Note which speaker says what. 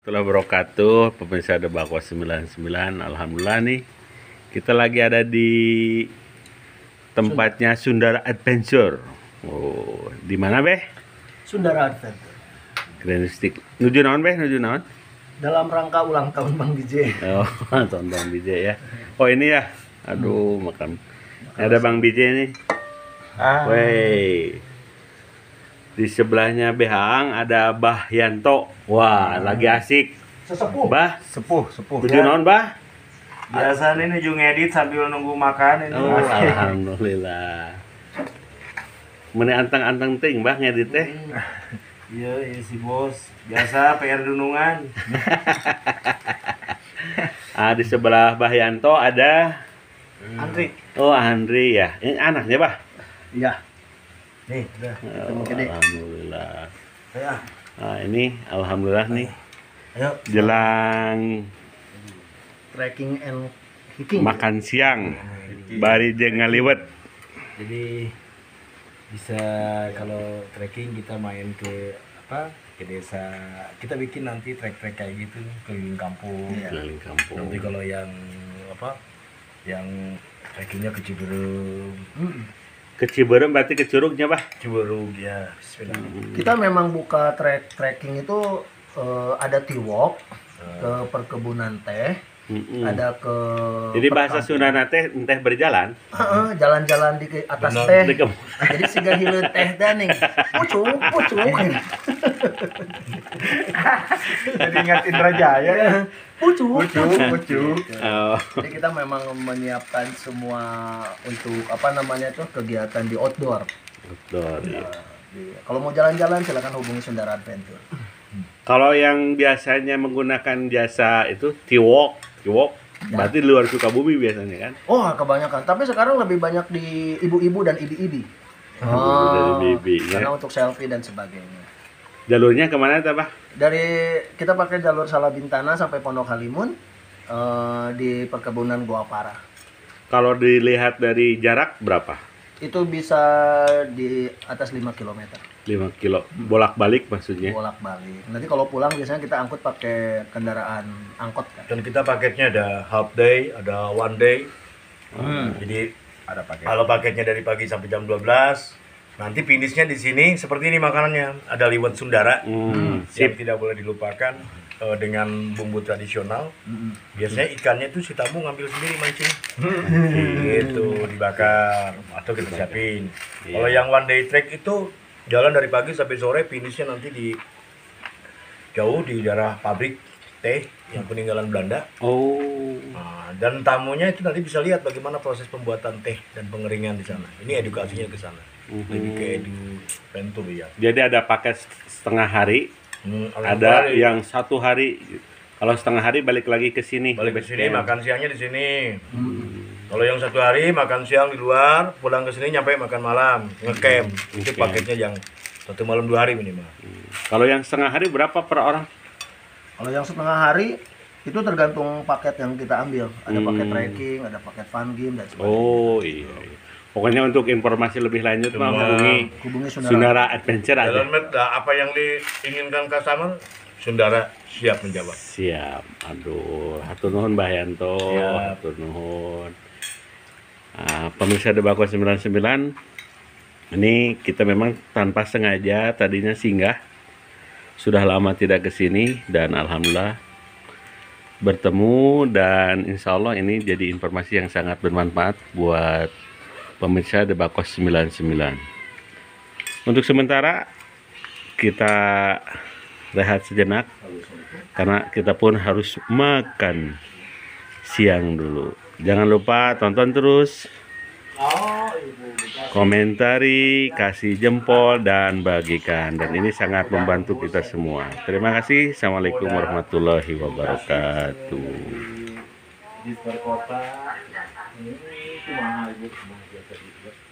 Speaker 1: Wabarakatuh, pemirsa Debako 99. Alhamdulillah nih, kita lagi ada di tempatnya Sundara Adventure. Oh, di mana Beh?
Speaker 2: Sundara Adventure.
Speaker 1: Grand Stick. Nuju naon Beh? Nuju naon?
Speaker 2: Dalam rangka ulang tahun Bang DJ.
Speaker 1: Oh, tahun Bang BJ ya. Oh ini ya. Aduh, makan. Ada Bang BJ nih. Wey. Di sebelahnya Behang ada Bah Yanto. Wah, lagi asik.
Speaker 2: Sesepuh.
Speaker 1: Bah,
Speaker 3: Sepuh.
Speaker 1: nuju naon Bah?
Speaker 3: Biasa nih nuju ngedit sambil nunggu makan ini.
Speaker 1: Oh, alhamdulillah. Mene antang-antang ting Bah ngedit teh.
Speaker 3: Iya, si bos. Biasa PR dunungan.
Speaker 1: Di sebelah Bah Yanto ada
Speaker 2: Andri.
Speaker 1: Oh, Andri ya. Ini anaknya Bah.
Speaker 2: Iya.
Speaker 3: Nih, udah.
Speaker 1: Oh, alhamdulillah.
Speaker 3: Ya.
Speaker 1: Ini alhamdulillah nih
Speaker 3: Ayo.
Speaker 1: jelang
Speaker 2: Trekking and hiking.
Speaker 1: makan siang. Bari jeung ngaliwet.
Speaker 4: Jadi bisa kalau trekking kita main ke desa, kita bikin nanti trek-trek kayak gitu keliling kampung.
Speaker 1: Keliling kampung.
Speaker 4: Nanti kalau yang yang trekkingnya ke Ciberem,
Speaker 1: Ke Ciberem berarti ke Curugnya Bah.
Speaker 4: Ciberem ya. Bismillah.
Speaker 2: Kita memang buka trekking itu ada T-walk ke perkebunan teh, ada ke
Speaker 1: Jadi bahasa Sundana teh enteh berjalan.
Speaker 2: jalan-jalan di atas
Speaker 4: Benar.
Speaker 2: teh.
Speaker 1: Di kebun.
Speaker 2: Jadi siga hileun teh daning. Pucuk.
Speaker 3: Jadi ingat Indra Jaya.
Speaker 2: Pucuk.
Speaker 3: Pucuk.
Speaker 1: Oh.
Speaker 2: Jadi kita memang menyiapkan semua untuk kegiatan di outdoor.
Speaker 1: Betul. Ya.
Speaker 2: Kalau mau jalan-jalan silakan hubungi Sundara Adventure.
Speaker 1: Kalau yang biasanya menggunakan jasa itu T-walk, berarti di luar Sukabumi biasanya kan?
Speaker 2: Oh, kebanyakan. Tapi sekarang lebih banyak di ibu-ibu dan ibi-ibi.
Speaker 1: Dari bibi, ya.
Speaker 2: Karena untuk selfie dan sebagainya.
Speaker 1: Jalurnya kemana tuh Bah?
Speaker 2: Dari kita pakai jalur Salabintana sampai Pondok Halimun di perkebunan Goa Parah.
Speaker 1: Kalau dilihat dari jarak berapa?
Speaker 2: Itu bisa di atas 5 km
Speaker 1: 5 kilo. Bolak-balik maksudnya?
Speaker 2: bolak-balik. Nanti kalau pulang biasanya kita angkut pakai kendaraan angkot kan.
Speaker 4: Dan kita paketnya ada half day, ada one day. Jadi
Speaker 3: Ada pakai.
Speaker 4: kalau paketnya dari pagi sampai jam 12, nanti finishnya di sini seperti ini makanannya. Ada liwet Sundara yang tidak boleh dilupakan dengan bumbu tradisional. Biasanya ikannya tuh si tamu ngambil sendiri mancing. Gitu, dibakar atau kita siapin. Kalau yang one day trek itu jalan dari pagi sampai sore, finishnya nanti di jauh di daerah pabrik teh yang peninggalan Belanda.
Speaker 1: Oh.
Speaker 4: Nah, dan tamunya itu nanti bisa lihat bagaimana proses pembuatan teh dan pengeringan di sana. Ini edukasinya ke sana. Lebih ke venture ya.
Speaker 1: Jadi ada paket setengah hari, ada yang 1 hari. Kalau setengah hari balik lagi ke sini.
Speaker 4: balik ke sini, makan siangnya di sini. Kalau yang 1 hari makan siang di luar, pulang ke sini nyampe makan malam, ngecamp. Itu paketnya yang 1 malam 2 hari minimal.
Speaker 1: Kalau yang setengah hari berapa per orang?
Speaker 2: Kalau yang setengah hari itu tergantung paket yang kita ambil. Ada paket trekking, ada paket fun game dan sebagainya.
Speaker 1: Oh iya. Pokoknya untuk informasi lebih lanjut mah
Speaker 2: Hubungi
Speaker 1: Sundara Adventure aja.
Speaker 4: Jalan Met, apa yang diinginkan customer, Sundara siap menjawab.
Speaker 1: Siap. Aduh, hatur nuhun Mbah Yanto,
Speaker 4: Siap.
Speaker 1: hatur nuhun. Pemirsa Debako 99, ini kita memang tanpa sengaja tadinya singgah. Sudah lama tidak ke sini dan alhamdulillah bertemu dan insya Allah ini jadi informasi yang sangat bermanfaat buat pemirsa Debako 99. Untuk sementara kita rehat sejenak karena kita pun harus makan siang dulu. Jangan lupa tonton terus, komentari, kasih jempol dan bagikan, dan ini sangat membantu kita semua. Terima kasih. Assalamualaikum warahmatullahi wabarakatuh.
Speaker 3: Di perkota ini cuma ibu